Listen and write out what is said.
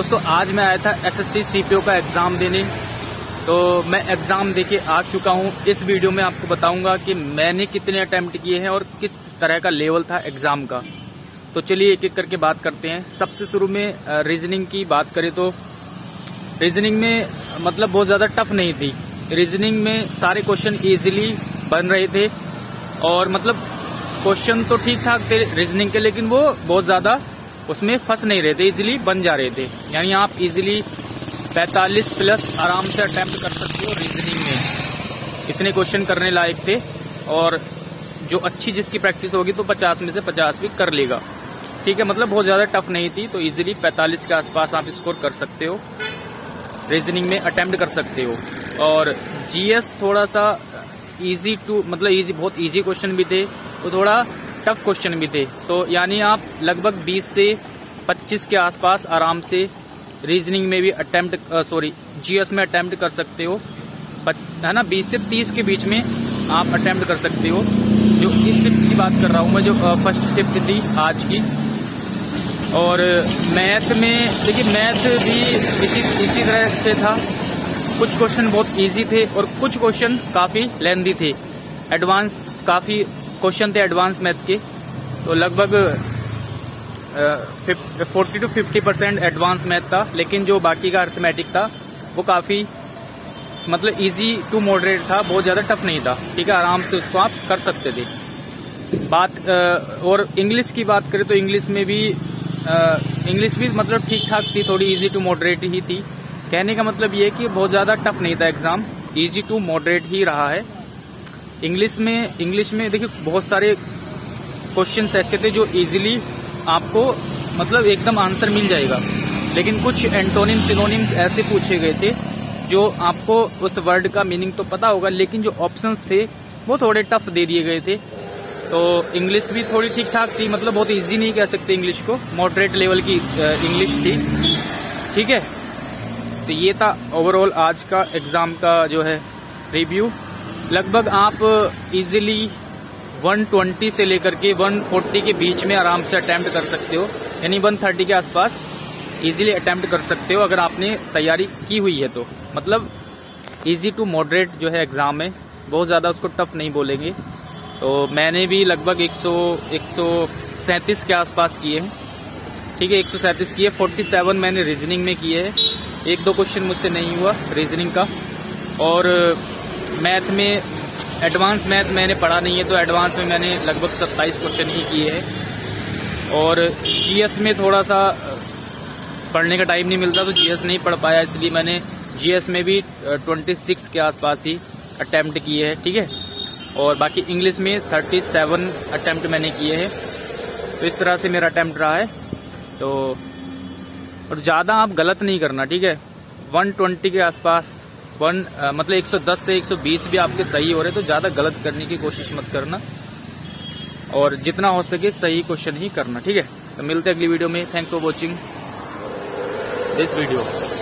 दोस्तों, आज मैं आया था एसएससी सीपीओ का एग्जाम देने। तो मैं एग्जाम देके आ चुका हूं। इस वीडियो में आपको बताऊंगा कि मैंने कितने अटेम्प्ट किए हैं और किस तरह का लेवल था एग्जाम का। तो चलिए एक एक करके बात करते हैं। सबसे शुरू में रीजनिंग की बात करें तो रीजनिंग में मतलब बहुत ज्यादा टफ नहीं थी। रीजनिंग में सारे क्वेश्चन इजीली बन रहे थे और मतलब क्वेश्चन तो ठीक ठाक थे रीजनिंग के, लेकिन वो बहुत ज्यादा उसमें फंस नहीं रहे थे, इजीली बन जा रहे थे। यानी आप इजीली 45 प्लस आराम से अटेम्प्ट कर सकते हो रीजनिंग में। इतने क्वेश्चन करने लायक थे और जो अच्छी जिसकी प्रैक्टिस होगी तो 50 में से 50 भी कर लेगा। ठीक है, मतलब बहुत ज्यादा टफ नहीं थी, तो इजीली 45 के आसपास आप स्कोर कर सकते हो, रीजनिंग में अटेम्प्ट कर सकते हो। और जीएस थोड़ा सा इजी टू मतलब इजी, बहुत इजी क्वेश्चन भी थे तो थोड़ा टफ क्वेश्चन भी थे। तो यानी आप लगभग 20 से 25 के आसपास आराम से रीजनिंग में भी जीएस में अटेम्प्ट कर सकते हो, है ना। 20 से 30 के बीच में आप अटेम्प्ट कर सकते हो। जो इस शिफ्ट की बात कर रहा हूँ मैं, जो फर्स्ट शिफ्ट थी आज की। और मैथ में देखिए, मैथ भी इसी तरह से था। कुछ क्वेश्चन बहुत इजी थे और कुछ क्वेश्चन काफी लेंथी थे। एडवांस काफी क्वेश्चन थे एडवांस मैथ के, तो लगभग 40 to 50% एडवांस मैथ था। लेकिन जो बाकी का अर्थमेटिक था वो काफी मतलब इजी टू मॉडरेट था, बहुत ज्यादा टफ नहीं था। ठीक है, आराम से उसको आप कर सकते थे। और इंग्लिश की बात करें तो इंग्लिश भी मतलब ठीक ठाक थी, थोड़ी इजी टू मॉडरेट ही थी। कहने का मतलब ये है कि बहुत ज्यादा टफ नहीं था एग्जाम, इजी टू मॉडरेट ही रहा है। इंग्लिश में देखिए बहुत सारे क्वेश्चंस ऐसे थे जो इजीली आपको मतलब एकदम आंसर मिल जाएगा, लेकिन कुछ एंटोनिम सिनोनिम्स ऐसे पूछे गए थे जो आपको उस वर्ड का मीनिंग तो पता होगा, लेकिन जो ऑप्शंस थे वो थोड़े टफ दे दिए गए थे। तो इंग्लिश भी थोड़ी ठीक ठाक थी, मतलब बहुत इजी नहीं कह सकते इंग्लिश को, मॉडरेट लेवल की इंग्लिश थी। ठीक है, तो ये था ओवरऑल आज का एग्जाम का जो है रिव्यू। लगभग आप इजीली 120 से लेकर के 140 के बीच में आराम से अटेम्प्ट कर सकते हो, यानी 130 के आसपास इजीली अटेम्प्ट कर सकते हो अगर आपने तैयारी की हुई है तो। मतलब इजी टू मॉडरेट जो है एग्जाम है, बहुत ज्यादा उसको टफ नहीं बोलेंगे। तो मैंने भी लगभग 137 के आसपास किए हैं। ठीक है, 137 किए, 47 मैंने रीजनिंग में किए हैं। एक दो क्वेश्चन मुझसे नहीं हुआ रीजनिंग का। और मैथ में एडवांस मैथ मैंने पढ़ा नहीं है, तो एडवांस में मैंने लगभग 27 क्वेश्चन ही किए हैं। और जीएस में थोड़ा सा पढ़ने का टाइम नहीं मिलता तो जीएस नहीं पढ़ पाया, इसलिए मैंने जीएस में भी 26 के आसपास ही अटेम्प्ट किए हैं। ठीक है, और बाकी इंग्लिश में 37 अटेम्प्ट मैंने किए हैं। तो इस तरह से मेरा अटेम्प्ट रहा है। तो और ज़्यादा आप गलत नहीं करना। ठीक है, 120 के आसपास मतलब 110 से 120 भी आपके सही हो रहे, तो ज्यादा गलत करने की कोशिश मत करना और जितना हो सके सही क्वेश्चन ही करना। ठीक है, तो मिलते हैं अगली वीडियो में। Thanks for watching this video.